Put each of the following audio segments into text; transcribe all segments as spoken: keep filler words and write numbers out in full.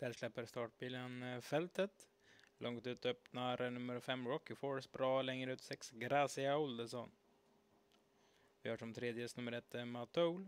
Där släpper startbilen fältet. Långt ut öppnar nummer fem Rocky Force. Bra längre ut sex Gracia Oldsson. Vi har som tredje nummer ett Matol.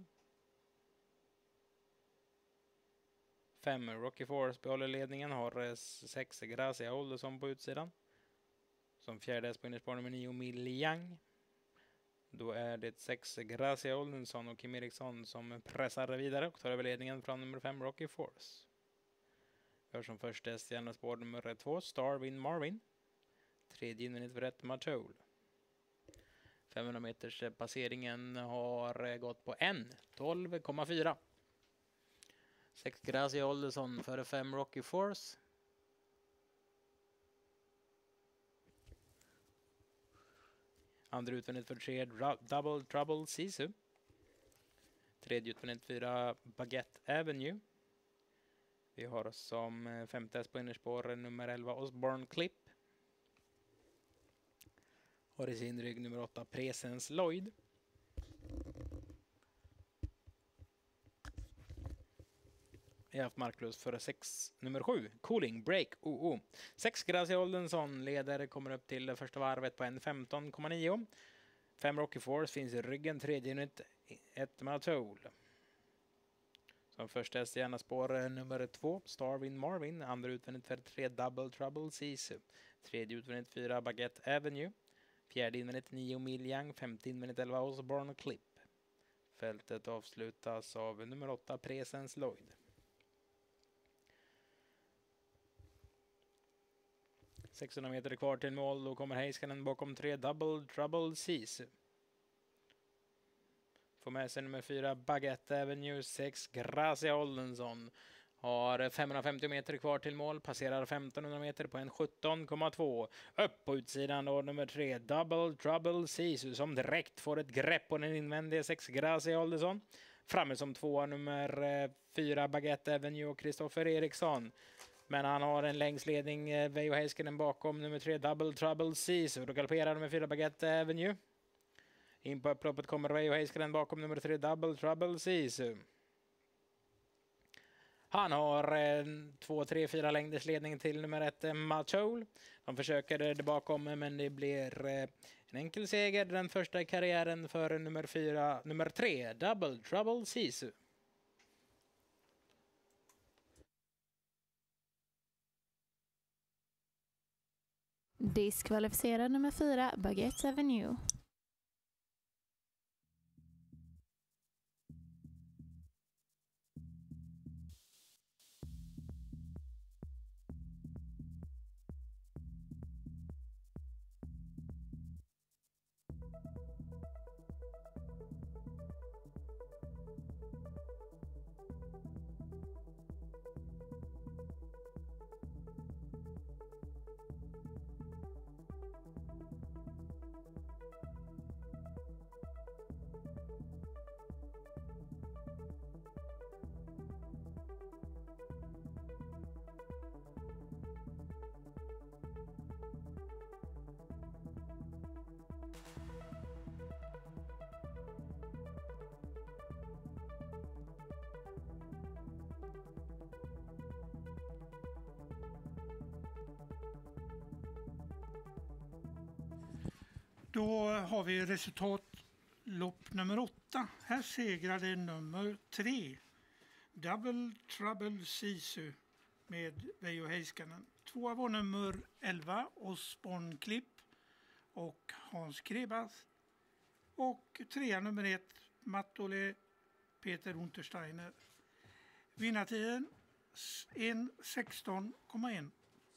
fem Rocky Force behåller ledningen. Har sex Gracia Oldsson på utsidan. Som fjärde på innerspår nummer nio Miljang. Då är det sex Gracia Oldsson och Kim Eriksson som pressar vidare och tar över ledningen från nummer fem Rocky Force. Vi har som första spår nummer två Starwin Marvin. Tredje invändigt för ett Matol. femhundra meters passeringen har gått på en tolv komma fyra. sex Gracia Oldsson före fem Rocky Force. Andra utvändigt för tre Double Trouble Sisu. Tredje utvändigt fyra Baguette Avenue. Vi har som femte på innerspår nummer elva Osborne Clip. Har i sin rygg nummer åtta Presence Lloyd. Vi har haft marklust för sex nummer sju Cooling Break O O. sex Gracia Oldsson leder, kommer upp till första varvet på en femton komma nio. fem Rocky Force finns i ryggen, tredje unit ett Matol. Som första gärna spår nummer två Starwin Marvin, andra utvändigt för tre Double Trouble Sisu. Tredje utvändigt fyra Baguette Avenue. Fjärde invändigt nio Miljang, femte invändigt elva Osborne Clip. Fältet avslutas av nummer åtta Presence Lloyd. sexhundra meter kvar till mål, då kommer Heiskanen bakom tre Double Trouble Sisu. Får med sig nummer fyra Baguette Avenue, sex Gracia Oldsson. Har femhundrafemtio meter kvar till mål, passerar femtonhundra meter på en sjutton komma två. Upp på utsidan då nummer tre Double Trouble Sisu som direkt får ett grepp på den invändiga sex Gracia Oldsson. Framme som tvåa nummer fyra Baguette Avenue och Kristoffer Eriksson. Men han har en längsledning, Veijo Heiskanen bakom nummer tre Double Trouble Sisu. Då galopperar nummer fyra Baguette Avenue. In på upploppet kommer Veijo Heiskanen bakom nummer tre Double Trouble Sisu. Han har en två, tre, fyra längders ledning till nummer ett Matol. De försöker det bakom, men det blir en enkel seger. Den första i karriären för nummer fyra, nummer tre Double Trouble Sisu. Diskvalificerad nummer fyra Baguette Avenue. Då har vi resultatlopp nummer åtta. Här segrade nummer tre Double Trouble Sisu med Veijo Heiskanen. Tvåa var nummer elva Osborne Clip och Hans Krebas. Och trea nummer ett Matole Peter Untersteiner. Vinnartiden en sexton komma ett.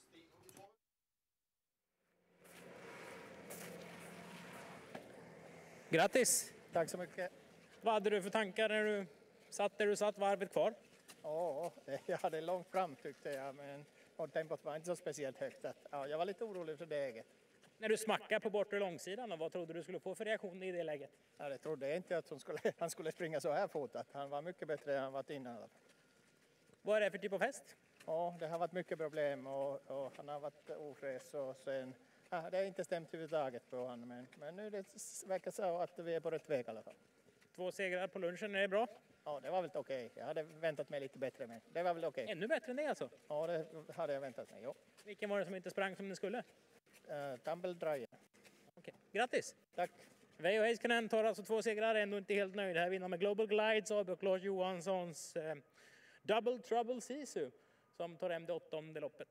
Grattis! Tack så mycket. Vad hade du för tankar när du satt där du satt varvet kvar? Ja, jag hade långt fram tyckte jag, men och tempot var inte så speciellt högt. Att, ja, jag var lite orolig för läget. När du smackade på bortre långsidan, vad trodde du skulle få för reaktion i det läget? Ja, det trodde jag inte att hon skulle, han skulle springa så här fort. Att han var mycket bättre än han varit innan. Vad är det för typ av häst? Ja, det har varit mycket problem och, och han har varit ofräs och sen... Ja, det är inte stämt överhuvudtaget på honom, men, men nu det verkar så att vi är på rätt väg i alla fall. Två segrar på lunchen, är det bra? Ja, det var väl okej. Jag hade väntat mig lite bättre, men det var väl okej. Ännu bättre än det alltså? Ja, det hade jag väntat mig. Ja. Vilken var det som inte sprang som den skulle? Uh, Tumble Dryer. Okej, grattis! Tack. Veijo Heiskanen tar alltså två segrar, ändå inte helt nöjd. Här vinner med Global Glides och Claes Johanssons eh, Double Trouble Sisu som tar hem det åttonde loppet.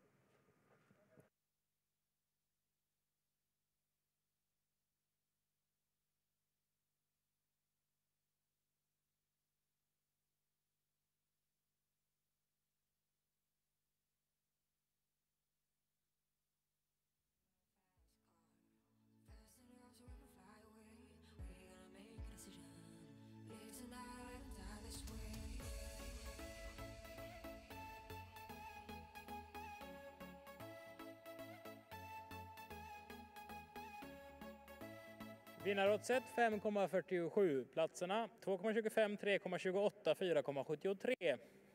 Vinnaroddset fem komma fyrtiosju, platserna två komma tjugofem, tre komma tjugoåtta, fyra komma sjuttiotre.